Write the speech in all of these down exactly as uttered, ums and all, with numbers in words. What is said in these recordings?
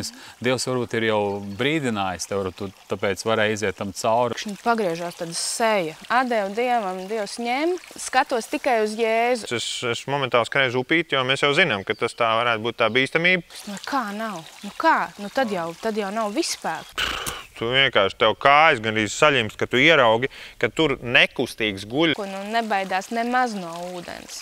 Dievs varbūt ir jau brīdinājis tev, tu tāpēc varēja iziet tam cauri. Viņš pagriežās tāda seja. Atdevu Dievam, Dievs ņem, skatos tikai uz Jēzu. Es, es momentāli skrēju upīt, jo mēs jau zinām, ka tas tā varētu būt tā bīstamība. Nu kā nav? Nu kā? Nu tad jau, tad jau nav vispēku. Tu vienkārši tev kājas gandrīz saļimst, ka tu ieraugi, ka tur nekustīgs guļ. Nu, nebaidās nemaz no ūdens.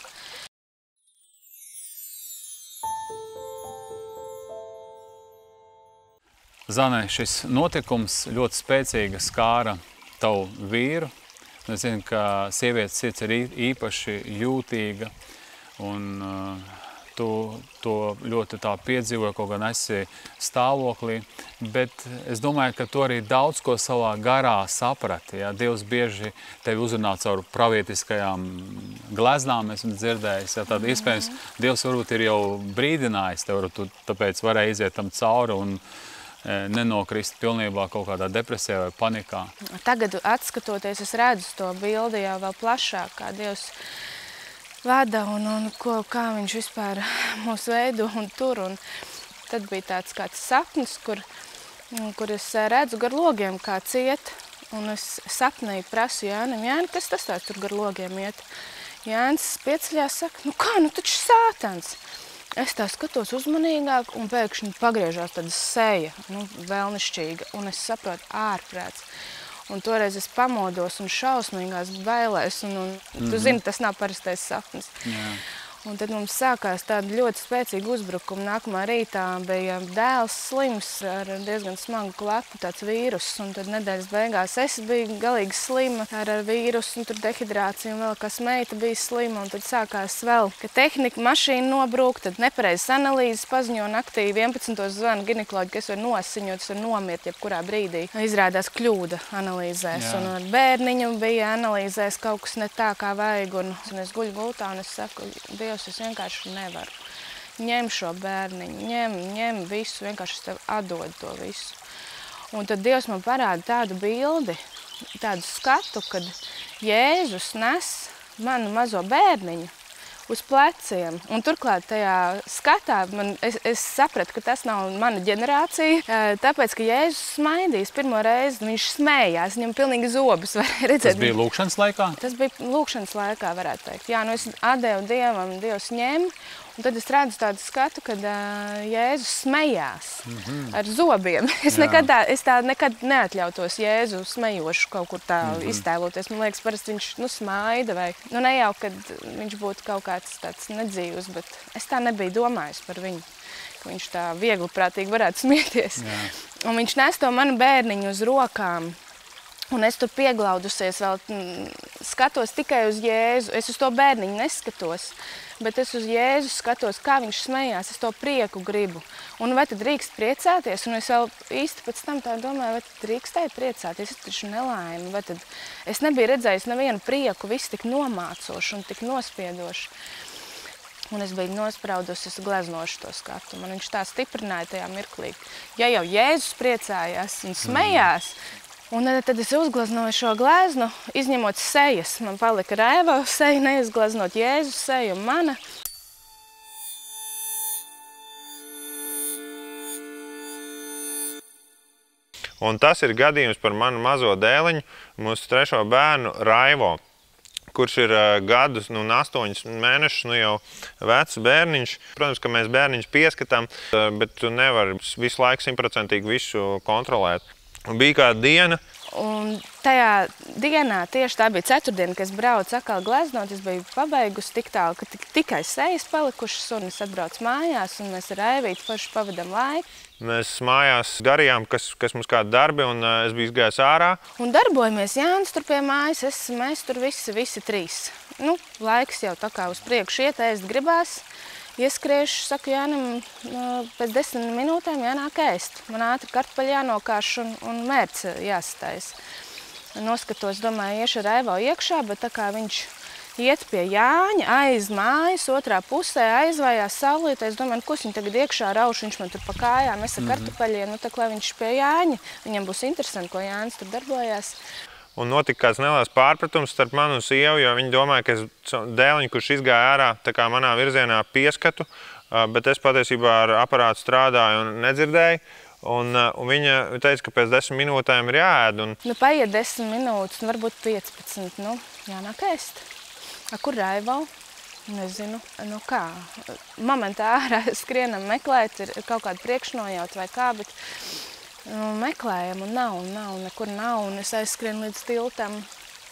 Zane, šis notikums ļoti spēcīgi skāra tavu vīru. Es zinu, ka sievietes sirds ir īpaši jūtīga, un uh, tu to ļoti tā piedzīvoji, kaut gan esi stāvoklī, bet es domāju, ka tu arī daudz ko savā garā saprati. Ja? Dievs bieži tevi uzrunā caur pravietiskajām gleznām, esmu dzirdējis. Ja? Tad iespējams, Dievs varbūt ir jau brīdinājis tev, tu tāpēc varēja iziet tam cauri un nenokrist pilnībā kaut kādā depresijā vai panikā. Tagad, atskatoties, es redzu to bildi jau vēl plašāk, kā Dievs vada un, un ko, kā viņš vispār mūs veido un tur. Un tad bija tāds kāds sapnis, kur, kur es redzu gar logiem, kā ciet. Un es sapnī prasu Jānim, Jāni, kas tas tāds tur gar logiem iet? Jānis pieceļās, saka, nu kā, nu taču sātans. Es tā skatos uzmanīgāk un pēkšņi pagriežās tāda seja, nu, vēlnišķīga, un es saprotu ārprāts. Un toreiz es pamodos un šausmīgās bailēs, un, un mm-hmm. tu zini, tas nav parastais sapnis. Jā. Un tad mums sākās tāda ļoti spēcīga uzbrukuma. Nākamā rītā bija dēls slims ar diezgan smagu klepu, tāds vīrus. Un tad nedēļas beigās es biju galīgi slima ar, ar vīrusu, un tur dehidrāciju, un vēl kas meita bija slima. Un tad sākās vēl, ka tehnika mašīna nobrūk, tad nepareizas analīzes paziņo naktī vienpadsmitos zvanu ginekoloģi, ka es varu nosiņot, es varu nomirt jebkurā brīdī. Izrādās kļūda analīzēs. Jā. Un ar bērniņu bija analīzēs kaut kas ne tā, kā vajag. Un, un es guļu gultā un es saku, Dievs, es vienkārši nevaru. Ņem šo bērniņu, ņem, ņem visu, vienkārši es tev atdodu to visu. Un tad Dievs man parāda tādu bildi, tādu skatu, kad Jēzus nes manu mazo bērniņu uz pleciem. Un turklāt tajā skatā man, es, es sapratu, ka tas nav mana ģenerācija, tāpēc, ka Jēzus smaidījis pirmo reizi, viņš smējās, viņam pilnīgi zobus varēja redzēt. Tas bija lūkšanas laikā? Tas bija lūkšanas laikā, varētu teikt. Jā, nu es atdevu Dievam, Dievs ņem, un tad es redzu tādu skatu, kad uh, Jēzus smējās mm-hmm. ar zobiem. Es nekad, tā, es tā nekad neatļautos Jēzu smejošu kaut kur tā mm-hmm. iztēloties. Man liekas, parasti viņš nu, smaida vai nu, ne jau, kad viņš būtu kaut kāds tāds nedzīvs, bet es tā nebiju domājis par viņu, ka viņš tā viegliprātīgi varētu smieties. Jā. Un viņš nes to manu bērniņu uz rokām. Un es tur pieglaudusies vēl, skatos tikai uz Jēzu. Es uz to bērniņu neskatos, bet es uz Jēzu skatos, kā viņš smējās. Es to prieku gribu. Un vai tad drīkst priecāties? Un es vēl īsti pēc tam tā domāju, vai tad drīkstēju priecāties? Es taču nelaimi. Vai tad es nebiju redzējis nevienu prieku, viss tik nomācoši un tik nospiedoši. Un es biju nospraudusi, es gleznošu to skatu. Man viņš tā stiprināja tajā mirklī. Ja jau Jēzus priecājās un smējās, un tad es uzgleznoju šo gleznu, izņemot sejas. Man palika Rēva seja, neizgleznot Jēzus seju un mana. Un tas ir gadījums par manu mazo dēliņu, mūsu trešo bērnu Raivo, kurš ir gadus, nu, astoņus mēnešus, nu jau vecs bērniņš. Protams, ka mēs bērniņus pieskatām, bet tu nevari visu laiku simtprocentīgi visu kontrolēt. Un bija kāda diena. Un tajā dienā, tieši tā bija ceturtdiena, kad es braucu atkal gleznot, es biju pabeigusi tik tālu, ka tikai sejas palikušas, un es atbraucu mājās, un mēs ar Aivīti forši pavadam laiku. Mēs mājās darījām, kas, kas mums kādi darbi, un es biju izgājis ārā. Un darbojamies Jānis tur pie mājas, es, mēs tur visi, visi trīs. Nu, laiks jau tā kā uz priekšu iet, ēst gribās. Ieskriešu, saku Jānim, pēc desmit minūtēm jānāk ēst. Man ātri kartupeļi jānokāš un, un mērts jāstais. Noskatos, domāju, iešu ar Aivo iekšā, bet tā kā viņš iet pie Jāņa, aiz mājas, otrā pusē aizvājās saulītē. Es domāju, ko viņš tagad iekšā rauš, viņš man tur pa kājām, es ar kartupeļiem, nu tā kā viņš pie Jāņa. Viņam būs interesanti, ko Jānis tur darbojās. Un notika kāds neliels pārpratums starp manu un sievu, jo viņi domāja, ka es dēliņu, kurš izgāja ārā tā kā manā virzienā pieskatu, bet es patiesībā ar aparātu strādāju un nedzirdēju. Un, un viņa teica, ka pēc desmit minūtēm ir jāēd. Un... Nu, paiet desmit minūtes, nu, varbūt piecpadsmit. Nu, jānāk ēst. A, kur Raivo? Nezinu. Nu kā? Momentā ārā skrienam meklēt, ir kaut kāda priekšnojauta vai kā, bet nu, meklējam un nav, un nav, nekur nav. Un es aizskrienu līdz tiltam.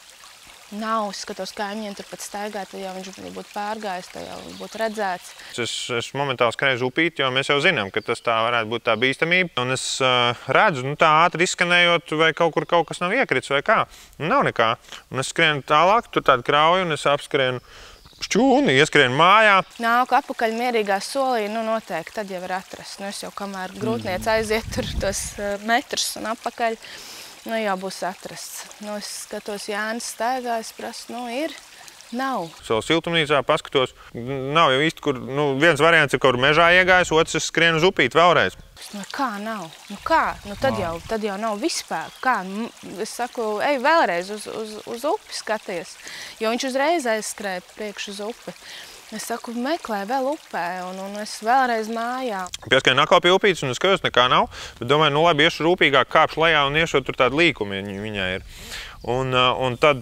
Nav, es skatos, kā viņiem tur pat staigā, tad jau viņš būtu pārgājis, tad jau būtu redzēts. Es, es momentāli skrēju uz upīti, jo mēs jau zinām, ka tas tā varētu būt tā bīstamība. Un es uh, redzu, nu tā ātri izskanējot, vai kaut kur kaut kas nav iekrits vai kā. Nu, nav nekā. Un es skrienu tālāk, tur tādu krauju, un es apskrienu šķūni, ieskrienu mājā. Nāku apakaļ mierīgā solī, nu noteikti, tad jau ir atrast. Nu, es jau kamēr grūtniec aiziet tur tos metrus un apakaļ, nu jau būs atrasts. Nu, es skatos, Jānis staigā, es prasu, nu ir, nav. Savā siltumnīcā paskatos, nav jau īsti, kur, nu, viens variants ir, kur mežā iegājis, otrs es skrienu uz upīti vēlreiz. Nu, kā nav? Nu, kā? Nu, tad, jau, tad jau nav vispār. Kā? Es saku, ej vēlreiz uz, uz, uz upi skaties, jo viņš uzreiz aizskrēja priekš uz upi. Es saku, meklē vēl upē, un, un es vēlreiz mājā. Pieskrēju nakal pie upītes, un es skatos, nekā nav, bet domāju, nu labi, iešu rūpīgāk, kāpšu lejā un iešu tur tādu līkumu viņai ir. Un, un tad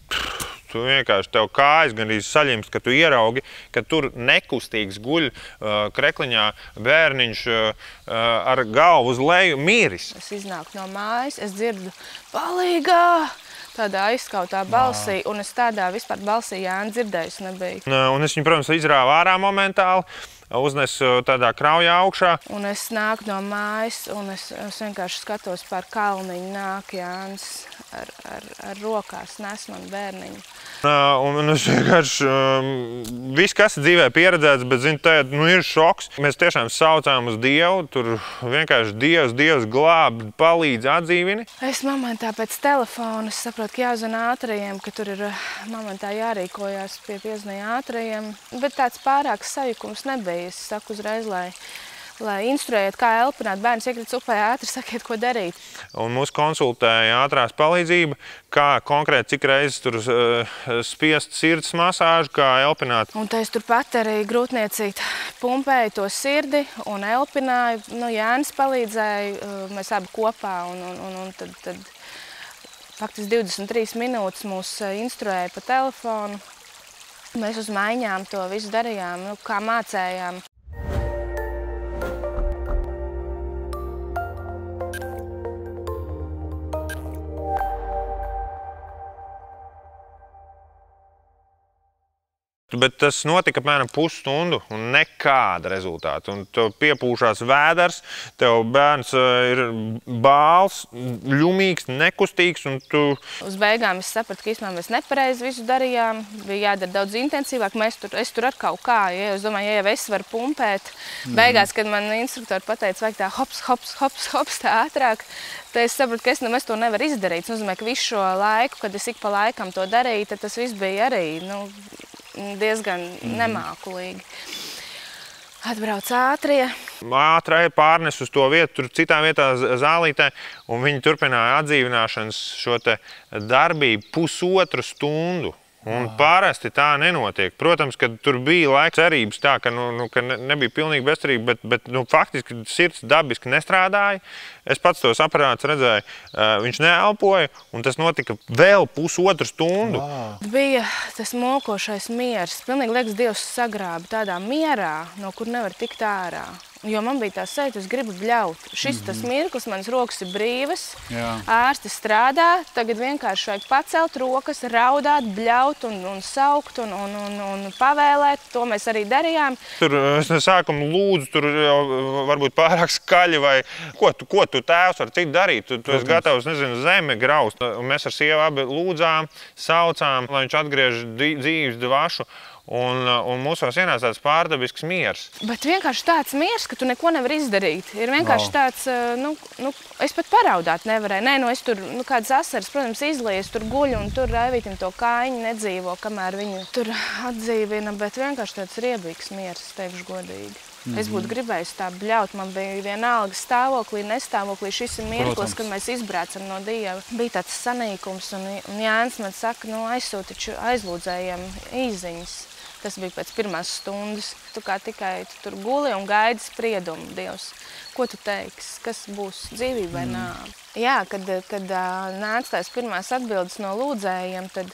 tu vienkārši tev kājas gandrīz saļimst, ka tu ieraugi, ka tur nekustīgs guļ uh, krekliņā bērniņš uh, ar galvu uz leju miris. Es iznāku no mājas, es dzirdu palīgā! Tādā aizskautā balsī, un es tādā vispār balsī Jāni dzirdējusi nebiju. Un es viņu, protams, izrāvu ārā momentāli, uznesu tādā kraujā augšā. Un es nāku no mājas, un es, es vienkārši skatos pār kalniņu, nāk Jānis ar, ar, ar rokās, nes man bērniņu. Un, un es vienkārši, um, viss, kas dzīvē pieredzēts, bet, zinu, tā nu, ir šoks. Mēs tiešām saucām uz Dievu, tur vienkārši Dievs, Dievs glāb, palīdz, atdzīvini. Es momentā pēc telefona saprotu, ka jāzina ātrajiem, ka tur ir momentā jārīkojās pie piezvanīja ātrajiem, bet tāds pārāks sajukums nebija. Es saku uzreiz, lai, lai instruējat, kā elpināt, bērns iekrits upē, ātri sakiet, ko darīt. Un mūs konsultēja ātrās palīdzība, kā konkrēti cik reizes tur uh, spiest sirds masāžu, kā elpināt. Un tā es turpat arī grūtniecīt pumpēju to sirdi un elpināju. Nu, Jānis palīdzēja, uh, mēs abi kopā, un, un, un, un tad, tad faktiski divdesmit trīs minūtes mūs instruēja pa telefonu. Mēs uz maiņām to visu darījām, nu, kā mācējām. Bet tas notika apmēram pusstundu un nekāda rezultāta. Un tev piepūšās vēders, tev bērns ir bāls, ļumīgs, nekustīgs. Un tu... Uz beigām es sapratu, ka īstenībā mēs nepareizi visu darījām. Bija jādara daudz intensīvāk. Mēs tur, es tur ar kaut kā, ja es domāju, ja jau es varu pumpēt. Mm. Beigās, kad man instruktori pateica, vajag tā hops, hops, hops, hops, tā ātrāk, tad es sapratu, ka es nemaz to nevaru izdarīt. Tas nozīmē, ka visu šo laiku, kad es ik pa laikam to darīju, tad tas viss bija arī, nu, diezgan nemākulīgi. Atbrauc ātrie. Ātrai pārnes uz to vietu, tur citā vietā zālītē, un viņi turpināja atdzīvināšanas šo te darbību pusotru stundu. Un parasti tā nenotiek. Protams, ka tur bija laika cerības tā, ka, nu, nu, ka nebija pilnīgi bezcerība, bet, bet nu, faktiski sirds dabiski nestrādāja. Es pats tos aparātus redzēju, viņš neelpoja, un tas notika vēl pusotru stundu. Wow. Bija tas mokošais miers. Pilnīgi liekas, Dievs sagrāba tādā mierā, no kur nevar tikt ārā. Jo man bija tā sajūta, es gribu bļaut. Šis mm-hmm. tas mirklis, manas rokas ir brīvas, Jā. ārsti strādā, tagad vienkārši vajag pacelt rokas, raudāt, bļaut un, un saukt un, un, un, un pavēlēt. To mēs arī darījām. Tur es no sākuma lūdzu, tur jau varbūt pārāk skaļi vai ko tu, ko tu tēvs var citu darīt. Tu, tu esi gatavs, nezinu, zemi graust. Un mēs ar sievu abi lūdzām, saucām, lai viņš atgriež dzīves dvašu. Un, un mūsos ienāca tāds pārdabisks miers. Bet vienkārši tāds miers, ka tu neko nevar izdarīt. Ir vienkārši no. tāds, nu, nu, es pat paraudāt nevarēju. Nē, nu es tur, nu, kādas asaras, protams, izlies, tur guļu un tur Raivītim to kājiņu nedzīvo, kamēr viņu tur atdzīvina, bet vienkārši tāds riebīgs miers, es teikšu godīgi. Mm-hmm. Es būtu gribējis tā bļaut, man bija vienalga stāvoklī, nestāvoklī, šis ir mirklis, kad mēs izbrēcam no Dieva. Bija tāds sanīkums, un, un Jānis man saka, nu aizsūti taču aizlūdzējiem īziņas. Tas bija pēc pirmās stundas. Tu kā tikai tu tur guli un gaidi spriedumu, Dievs. Ko tu teiksi? Kas būs dzīvība vai nāve? Jā, kad, kad nāca tās pirmās atbildes no lūdzējiem, tad,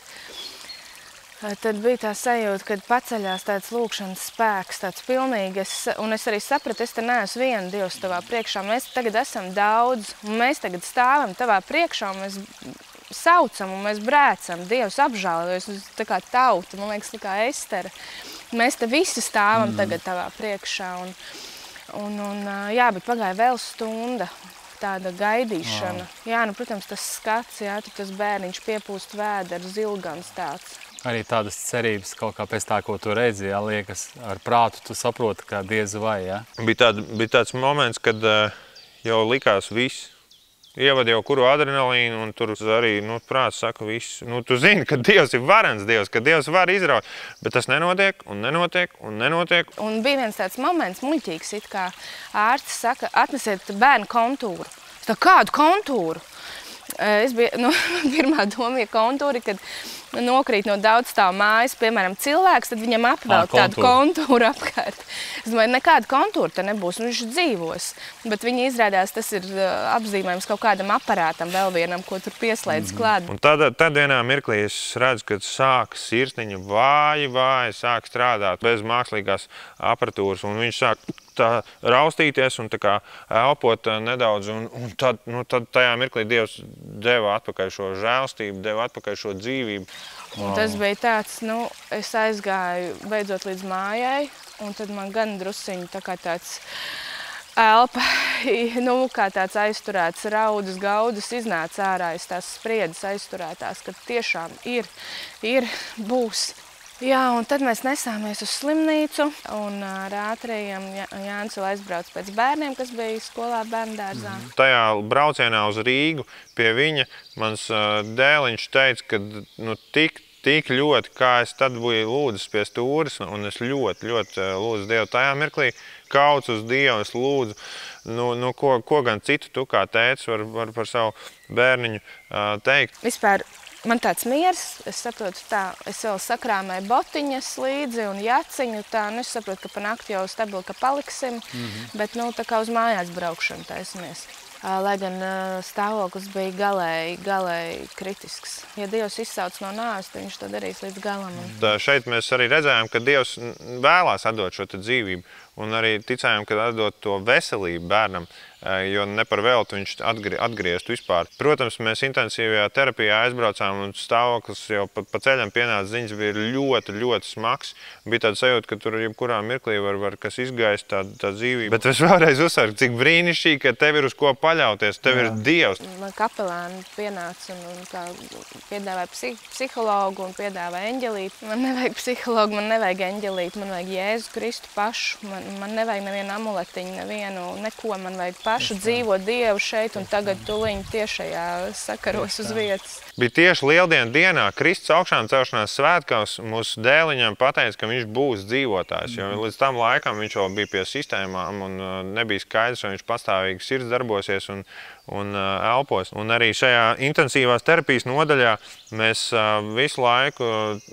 tad bija tā sajūta, kad paceļās tāds lūkšanas spēks, tāds pilnīgs. Un es arī sapratu, es te neesmu viena, Dievs, tavā priekšā. Mēs tagad esam daudz, un mēs tagad stāvam tavā priekšā, un mēs saucam un mēs brēcam, Dievs apžēlojas, tā kā tauta, man liekas, tā kā Estera. Mēs te visi stāvam mm. tagad tavā priekšā. Un, un, un, jā, bet pagāja vēl stunda, tāda gaidīšana. Wow. Jā, nu, protams, tas skats, jā, tur tas bērniņš piepūst vēders, zilgans tāds. Arī tādas cerības kaut kā pēc tā, ko tu redzi, jā, liekas, ar prātu tu saproti, kā diez vai, jā? Bija, tād, bija tāds moments, kad uh, jau likās viss. Ievad jau kuru adrenalīnu, un tur arī, nu, prāts saka visu. Nu, tu zini, ka Dievs ir varens Dievs, ka Dievs var izraut, bet tas nenotiek, un nenotiek, un nenotiek. Un bija viens tāds moments, muļķīgs, it kā ārsts saka, atnesiet bērnu kontūru. Es tā, kādu kontūru? Es biju, nu, pirmā doma ir kontūri, kad nokrīt no daudzstāvu mājas, piemēram, cilvēks, tad viņam apvelk ah, tādu kontūru apkārt. Es domāju, nekāda kontūra te nebūs, un viņš dzīvos. Bet viņi izrādās, tas ir apzīmējums kaut kādam aparātam vēl vienam, ko tur pieslēdz klāt. Un tad, tad vienā mirklī es redzu, kad sāk sirsniņa vāji, vāji, sāk strādāt bez mākslīgās aparatūras, un viņš sāk tā raustīties un tā kā elpot nedaudz, un, un tad, nu, tad tajā mirklī Dievs deva atpakaļ šo žēlstību, deva atpakaļ šo dzīvību. Un tas bija tāds, nu, es aizgāju beidzot līdz mājai, un tad man gan drusciņi tā kā tāds elpa, nu, kā tāds aizturēts raudus, gaudus iznāca ārā, es tās spriedzes aizturētās, ka tiešām ir, ir, būs. Jā, un tad mēs nesāmies uz slimnīcu, un ar ātrajiem Jānis vēl aizbrauc pēc bērniem, kas bija skolā bērndārzā. Mm. Tajā braucienā uz Rīgu pie viņa mans dēliņš teica, ka nu, tik, tik ļoti, kā es tad biju lūdzis pie stūres, un es ļoti, ļoti lūdzu Dievu tajā mirklī, kauc uz Dievu, es lūdzu, nu, nu, ko, ko gan citu tu kā tētis var, var par savu bērniņu teikt. Vispār man tāds miers, es saprotu tā, es vēl sakrāmēju botiņas līdzi un jaciņu tā, nu es saprotu, ka pa nakti jau stabili, ka paliksim, mm-hmm. bet nu tā kā uz mājās braukšanu taisamies. Lai gan stāvoklis bija galēji, galēji kritisks. Ja Dievs izsauc no nāves, tad viņš to darīs līdz galam. Tā, šeit mēs arī redzējām, ka Dievs vēlās atdot šo dzīvību, un arī ticējām, ka atdot to veselību bērnam, jo ne par velti viņš atgri, atgriezt vispār. Protams, mēs intensīvajā terapijā aizbraucām, un stāvoklis jau pa, pa ceļam pienāca ziņas bija ļoti, ļoti smags. Bija tāda sajūta, ka tur jebkurā mirklī var, var kas izgaist tā, tā dzīvība. Bet es vēlreiz uzsveru, cik brīnišķīgi, ka tev ir uz ko paļauties, tev Jā. ir Dievs. Man kapelāni pienāca un, un kā piedāvāja psih, psihologu un piedāvāja eņģelīti. Man nevajag psihologu, man nevajag eņģelīti, man vajag Jēzu Kristu pašu. Man, man nevajag nevienu amuletiņu, nevienu, neko, man vajag pašu dzīvot Dievu šeit un tagad tuliņ tiešajā sakaros uz vietas. Bija tieši Lieldienu dienā, Kristus augšām celšanās svētkos mūsu dēliņam pateica, ka viņš būs dzīvotājs, jo līdz tam laikam viņš vēl bija pie sistēmām un nebija skaidrs, vai viņš pastāvīgi sirds darbosies un, un elpos. Un arī šajā intensīvās terapijas nodaļā mēs visu laiku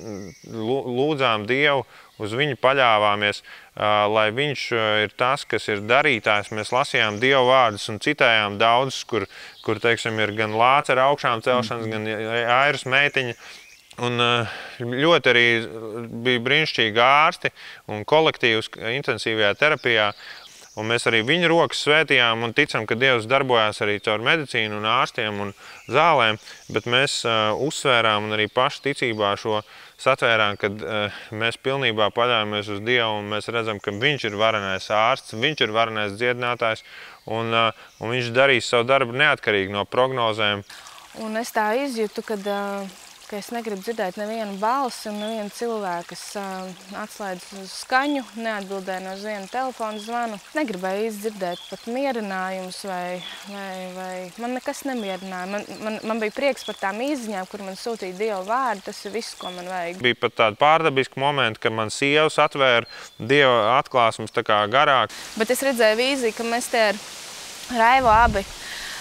lūdzām Dievu, uz viņu paļāvāmies, lai viņš ir tas, kas ir darītājs. Mēs lasījām Dievu vārdus un citējām daudzus, kur, kur teiksim, ir gan Lācara augšām celšanas, gan Airas meitiņa. Un ļoti arī bija brīnišķīgi ārsti un kolektīvs intensīvajā terapijā. Un mēs arī viņu rokas svētījām un ticam, ka Dievs darbojās arī caur medicīnu un ārstiem un zālēm, bet mēs uh, uzsvērām un arī paši ticībā šo satvērām, kad uh, mēs pilnībā paļāmies uz Dievu un mēs redzam, ka viņš ir varenais ārsts, viņš ir varenais dziedinātājs un, uh, un viņš darīs savu darbu neatkarīgi no prognozēm. Un es tā izjūtu, kad, uh, ka es negribu dzirdēt nevienu balsi un nevienu cilvēku, kas uh, atslēdz uz skaņu, neatbildēja no viena telefona zvanu. Negribēju izdzirdēt pat mierinājumus vai, vai, vai man nekas nemierināja. Man, man, man bija prieks par tām izziņām, kur man sūtīja Dieva vārdu, tas ir viss, ko man vajag. Bija pat tādi pārdabiski momenti, kad man sievas atvēra Dieva atklāsmes tā kā garāk. Bet es redzēju vīziju, ka mēs te ar Raivo abi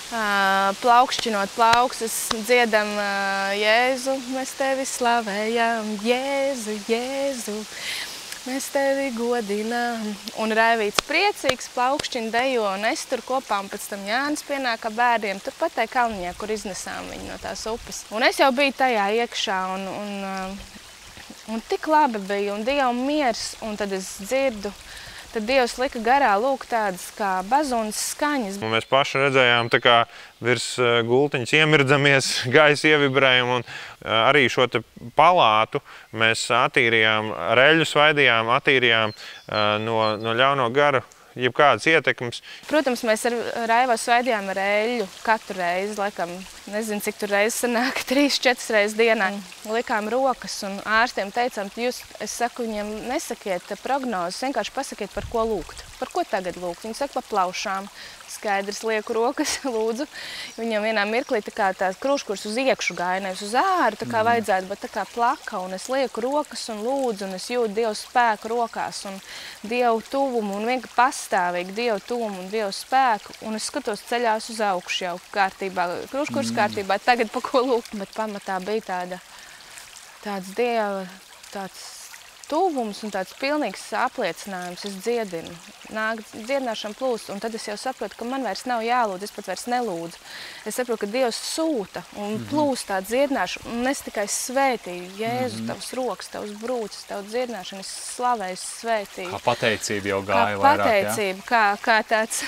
plaukšķinot plaukstas, dziedam Jēzu, mēs tevi slavējam, Jēzu, Jēzu, mēs tevi godinām. Un Raivīts priecīgs, plaukšķina dejo, un es tur kopā, un pēc tam Jānis pienāk ar bērniem, tur pat tai kalniņā, kur iznesām viņu no tās upes. Un es jau biju tajā iekšā, un, un, un tik labi bija, un Dieva miers, un tad es dzirdu, tad Dievs lika garā lūk tādas kā bazunas skaņas. Un mēs paši redzējām, tā kā virs gultiņas iemirdzamies, gaisa ievibrējam, un arī šo te palātu mēs attīrījām, reļus vaidījām, attīrījām no, no ļauno garu, jebkādas ietekmes. Protams, mēs ar Raivo svaidījām ar eļļu katru reizi, laikam, nezinu, cik tur reizes sanāk, trīs, četras reizes dienā. Likām rokas un ārstiem teicām, jūs, es saku, viņiem nesakiet prognozes, vienkārši pasakiet, par ko lūgt. Par ko tagad lūgt? Viņi saka, pa plaušām. Skaidrs, lieku rokas, lūdzu. Viņam vienā mirklī tā kā tās krūškurs uz iekšu gāja, nevis uz āru, tā kā vajadzētu, bet tā kā plaka, un es lieku rokas un lūdzu, un es jūtu Dievu spēku rokās, un Dievu tuvumu, un vienkārši pastāvīgi Dievu tuvumu un Dievu spēku, un es skatos ceļās uz augšu jau kārtībā, krūškurs kārtībā, tagad pa ko lūgt, bet pamatā bija tāda, tāds Dieva, tāds tuvums un tāds pilnīgs apliecinājums, es dziedinu, nāk dziedināšana plūst, un tad es jau saprotu, ka man vairs nav jālūdz, es pat vairs nelūdzu. Es saprotu, ka Dievs sūta un plūst tā dziedināšana, un es tikai svētīju Jēzu, tavs rokas, tavs brūcis, tavu dziedināšanu, es slavēju, svētīju. Kā pateicība jau gāja kā vairāk, pateicība, jā? Kā, kā tāds,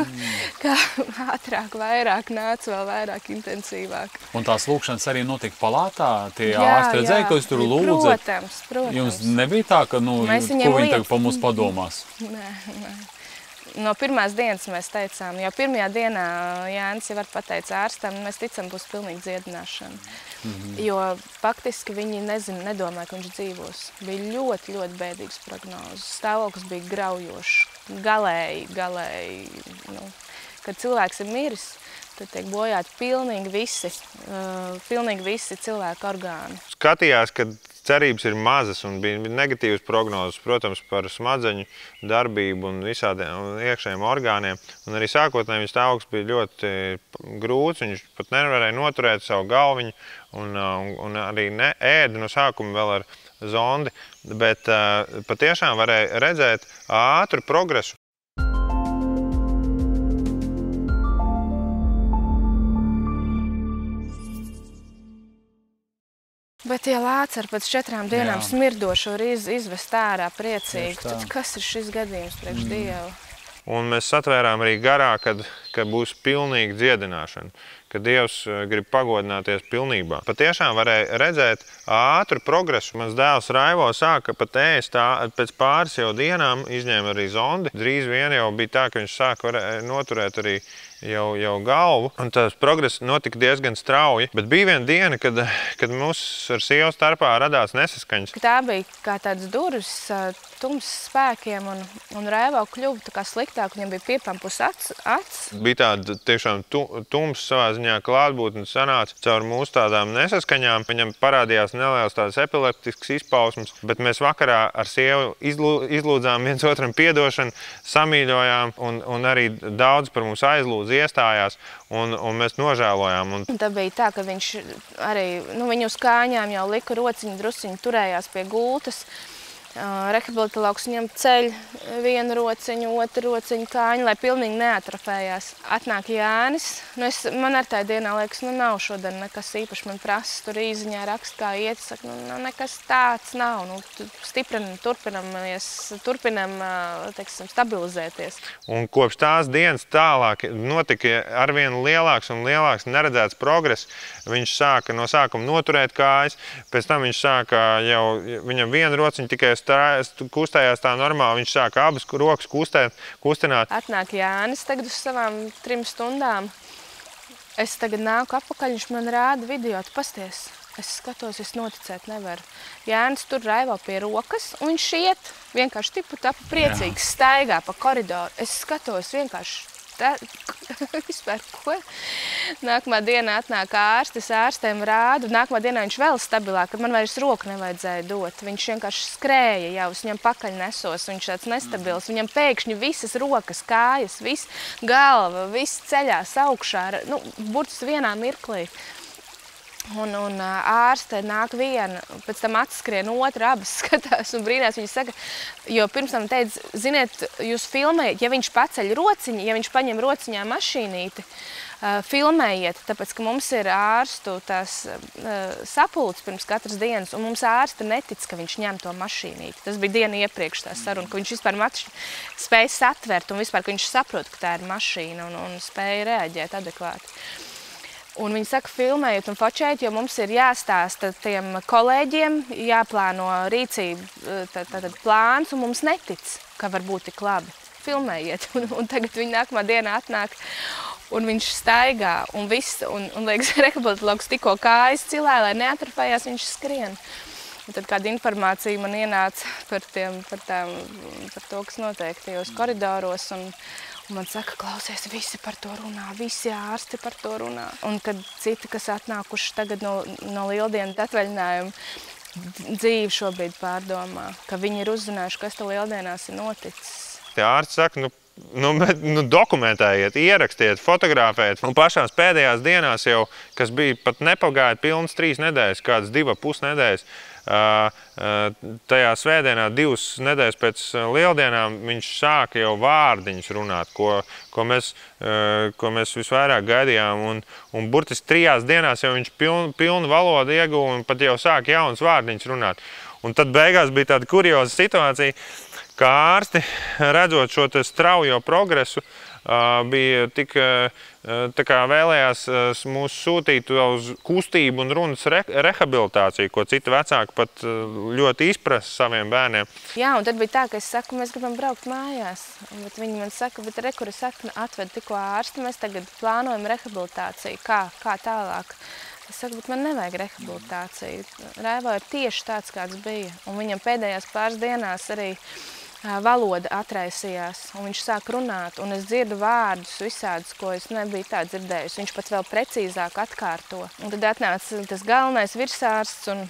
kā ātrāk, vairāk nāc, vēl vairāk intensīvāk. Un tās lūkšanas arī notika palātā? Tie Jā, ārsti redzēja, jā. ka jūs tur lūdzat? Protams, protams. Jums nebija tā, ka, nu, Mēs ko viņiem viņi liek- tagad pa mums padomās? Nē, nē. No pirmās dienas mēs teicām, jo pirmajā dienā Jānis jau var pateica ārstam, mēs ticam, būs pilnīgi dziedināšana. Mm-hmm. Jo faktiski viņi nezin, nedomāja, ka viņš dzīvos. Bija ļoti, ļoti bēdīgs prognozes. Stāvoklis bija graujošs, galēji, galēji. Nu, kad cilvēks ir miris, tad tiek bojāti pilnīgi visi, uh, pilnīgi visi cilvēku orgāni. Skatījās, ka cerības ir mazas un bija negatīvas prognozes, protams, par smadzeņu darbību un visādiem iekšējiem orgāniem. Un arī sākotnēji viņa stāvoklis bija ļoti grūts, viņš pat nevarēja noturēt savu galviņu un, un, un arī ne, ēda no sākuma vēl ar zondi, bet uh, patiešām varēja redzēt ātru progresu. Bet tie lācari pēc četrām dienām Jā. smirdošo var iz, izvest ārā priecīgi. Tieši tā. Tad kas ir šis gadījums priekš mm. Dieva? Un mēs satvērām arī garā, kad, kad būs pilnīga dziedināšana, ka Dievs grib pagodināties pilnībā. Patiešām varēja redzēt ātru progresu. Mans dēls Raivo sāka pat ēst pēc pāris jau dienām, izņēma arī zondi. Drīz vien jau bija tā, ka viņš sāka noturēt arī jau, jau galvu, un tas progress notika diezgan strauji. Bet bija viena diena, kad, kad mums ar sievu starpā radās nesaskaņas. Tā bija kā tāds durvis tums spēkiem, un, un Raivo kļuva tā kā sliktāk, viņam bija piepampus acs. acs. Bija tāda tiešām tu, tums savā ziņā klātbūtne sanāca caur mūsu tādām nesaskaņām. Viņam parādījās nelielas tādas epileptiskas izpausmes, bet mēs vakarā ar sievu izlū, izlūdzām viens otram piedošanu, samīļojām, un, un arī daudz par mums aizlūdz iestājās, un, un mēs nožēlojām. Un... Tā bija tā, ka viņš arī, nu, viņu uz kājām jau lika rociņu, drusiņu turējās pie gultas. Uh, Rehabilitologs viņam ceļ vienu rociņu, otru rociņu kāņu, lai pilnīgi neatrofējās. Atnāk Jānis. Nu es, man ar tā dienā liekas, nu nav šodien nekas īpaši. Man prasa tur īziņā rakst, kā iet. Saka, nu, nu nekas tāds nav. Nu, stiprinam, turpinamies, turpinam, teiksim, stabilizēties. Un kopš tās dienas tālāk notika arvien lielāks un lielāks neredzēts progress. Viņš sāka no sākuma noturēt kājas, pēc tam viņš sāka jau, viņam vienu rociņu tikai kustējās tā normāli, viņš sāka abas rokas kustēt, kustināt. Atnāk Jānis tagad uz savām trim stundām. Es tagad nāku apakaļ, viņš man rāda video, tu pasties. Es skatos, es noticēt nevaru. Jānis tur Raivo pie rokas, un viņš iet vienkārši tipu tapu priecīgs, staigā pa koridoru. Es skatos vienkārši tā, vispār ko? Nākamā dienā atnāk ārstis, ārstēm rādu. Nākamā dienā viņš vēl stabilāk, kad man vairs roku nevajadzēja dot. Viņš vienkārši skrēja jau, es viņam pakaļ nesos, viņš tāds nestabils. Viņam pēkšņi visas rokas, kājas, viss galva, viss ceļās augšā, nu, burtiski vienā mirklī. Un, un ārste nāk viena, pēc tam atskrien otra, abas skatās un brīnās. Viņa saka, jo pirms tam teica, ziniet, jūs filmējat, ja viņš paceļ rociņu, ja viņš paņem rociņā mašīnīti, uh, filmējiet, tāpēc, ka mums ir ārstu tās uh, sapulces pirms katras dienas, un mums ārste netic, ka viņš ņem to mašīnīti. Tas bija diena iepriekš tā saruna, ka viņš vispār mač, spēja satvert un vispār, ka viņš saprot, ka tā ir mašīna un, un spēja reaģēt adekvāti. Un viņi saka, filmējiet un fočējiet, jo mums ir jāstāsta tiem kolēģiem, jāplāno rīcību, tātad plāns, un mums netic, ka var būt tik labi. Filmējiet, un, un tagad viņi nākamā dienā atnāk, un viņš staigā, un viss, un, un liekas, rehabilitologs tikko kājas cilē, lai neatrapējās, viņš skrien. Un tad kāda informācija man ienāca par, tiem, par, tām, par to, kas notiek tajos koridoros, un, Un man saka, klausies, visi par to runā, visi ārsti par to runā. Un kad citi, kas atnākuši tagad no, no lieldienas atvaļinājuma, dzīvi šobrīd pārdomā, ka viņi ir uzzinājuši, kas te lieldienās ir noticis. Tie ārsti saka, nu, nu, nu dokumentējiet, ierakstiet, fotografējiet. Un pašās pēdējās dienās jau, kas bija pat nepagāja pilnas trīs nedēļas, kādas diva pusnedēļas, tajā svētdienā, divas nedēļas pēc lieldienām, viņš sāka jau vārdiņus runāt, ko, ko, mēs, ko mēs visvairāk gaidījām. Un, un burtiski trijās dienās jau viņš pilnu, pilnu valodu ieguva un pat jau sāka jaunas vārdiņus runāt. Un tad beigās bija tāda kurioza situācija, kā ārsti, redzot šo te straujo progresu, bija tik, tā kā vēlējās mūs sūtīt uz kustību un runas re, rehabilitāciju, ko citi vecāki pat ļoti izprasa saviem bērniem. Jā, un tad bija tā, ka es saku, mēs gribam braukt mājās. Bet viņi man saka, bet re, kur es atvedu tikko ārsti, mēs tagad plānojam rehabilitāciju. Kā, kā tālāk? Es saku, bet man nevajag rehabilitāciju. Raivo ir tieši tāds, kāds bija. Un viņam pēdējās pāris dienās arī valoda atraisījās, un viņš sāk runāt, un es dzirdu vārdus visādus, ko es nebiju tā dzirdējusi. Viņš pat vēl precīzāk atkārto. Un tad atnāca tas galvenais virsārsts, un,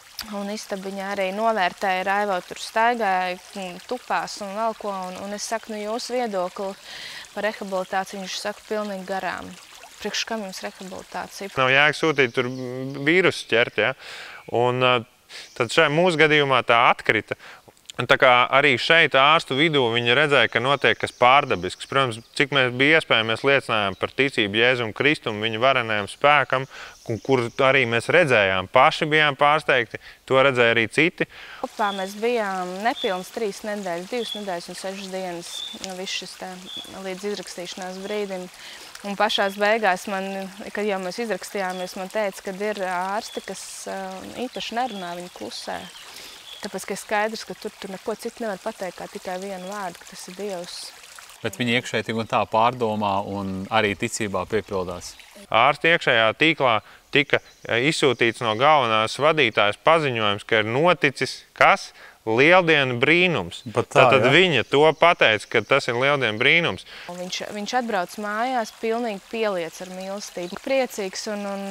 un istabiņā arī novērtēja, Raivo tur staigāja, tupās un vēl ko, un, un es saku, nu jūsu viedokli par rehabilitāciju, viņš saka pilnīgi garām. Priekš kam jums rehabilitācija? Nav jēga sūtīt tur vīrusu ķert, ja? Un tad šajā mūsu gadījumā tā atkrita. Un tā kā arī šeit ārstu vidū viņi redzēja, ka notiek kas pārdabisks. Protams, cik mēs bija iespēja, mēs liecinājām par ticību Jēzum Kristum, viņa varenajam spēkam, kur arī mēs redzējām, paši bijām pārsteigti, to redzēja arī citi. Kopā mēs bijām nepilnas trīs nedēļas, divas nedēļas un sešas dienas, viss šis tā līdz izrakstīšanās brīdim. Un pašās beigās, man, kad jau mēs izrakstījāmies, man teica, ka ir ārsti, kas īpaši nerunā, viņi klusē. Tāpēc, ka ir skaidrs, ka tur, tur neko citu nevar pateikt, kā tikai vienu vārdu, ka tas ir Dievs. Bet viņi iekšēji tik un tā pārdomā un arī ticībā piepildās. Ārsti iekšējā tīklā tika izsūtīts no galvenās vadītājas paziņojums, ka ir noticis kas? Lieldienu brīnums. Pat tā, Tātad ja? viņa to pateica, ka tas ir lieldienu brīnums. Viņš, viņš atbrauc mājās pilnīgi pieliec ar mīlestību. Priecīgs un... un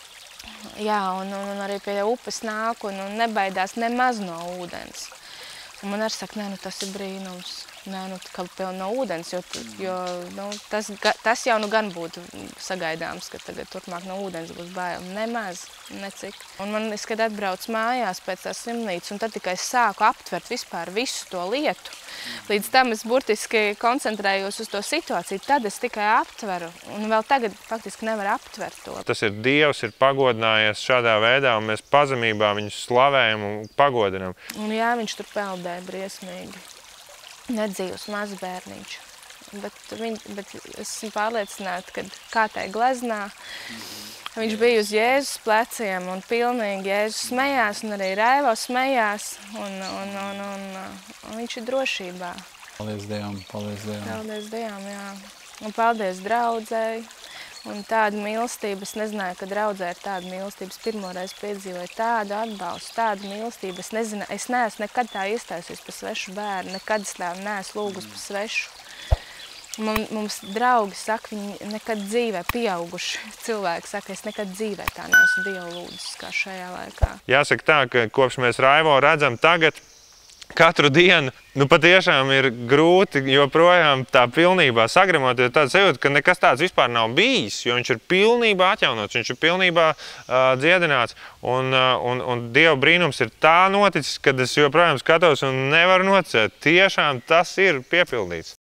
Jā, un, un arī pie upes nāk un, un nebaidās nemaz no ūdens. Un man arī saka, nē, nu tas ir brīnums. Nē, nu kā no ūdens, jo, jo nu, tas, tas jau nu gan būtu sagaidāms, ka tagad turpmāk no ūdens būs bail. Nemaz, necik. Un man, es, kad atbrauc mājās pēc tās slimnīcas, un tad tikai es sāku aptvert vispār visu to lietu. Līdz tam es burtiski koncentrējos uz to situāciju, tad es tikai aptveru, un vēl tagad faktiski nevaru aptvert to. Tas ir Dievs, ir pagodinājies šādā veidā, un mēs pazemībā viņus slavējam un pagodinam. Un jā, viņš tur peldēja briesmīgi. Nedzīvs mazbērniņš. Bet, viņ, bet es esmu pārliecināta, ka kā tai gleznā, viņš bija uz Jēzus pleciem un pilnīgi Jēzus smējās un arī Raivo smējās un, un, un, un, un viņš ir drošībā. Paldies Dievam, paldies Dievam. Paldies Dievam, jā. Un paldies draudzei. Un tāda mīlestība, es nezināju, ka draudzē ir tāda mīlestība. Es pirmoreiz piedzīvoju tādu atbalstu, tādu mīlestību. Es nezinu, es neesmu nekad tā iestājusies pa svešu bērnu, nekad es tā neesmu lūgus pa svešu. Mums draugi saka, viņi nekad dzīvē pieauguši cilvēki saka, es nekad dzīvē tā neesmu Dievu lūdzis kā šajā laikā. Jāsaka tā, ka kopš mēs Raivo redzam tagad, katru dienu, nu patiešām ir grūti joprojām tā pilnībā sagramot, jo tāds sajūta, ka nekas tāds vispār nav bijis, jo viņš ir pilnībā atjaunots, viņš ir pilnībā uh, dziedināts. Un, uh, un, un Dieva brīnums ir tā noticis, kad es joprojām skatos un nevaru noticēt. Tiešām tas ir piepildīts.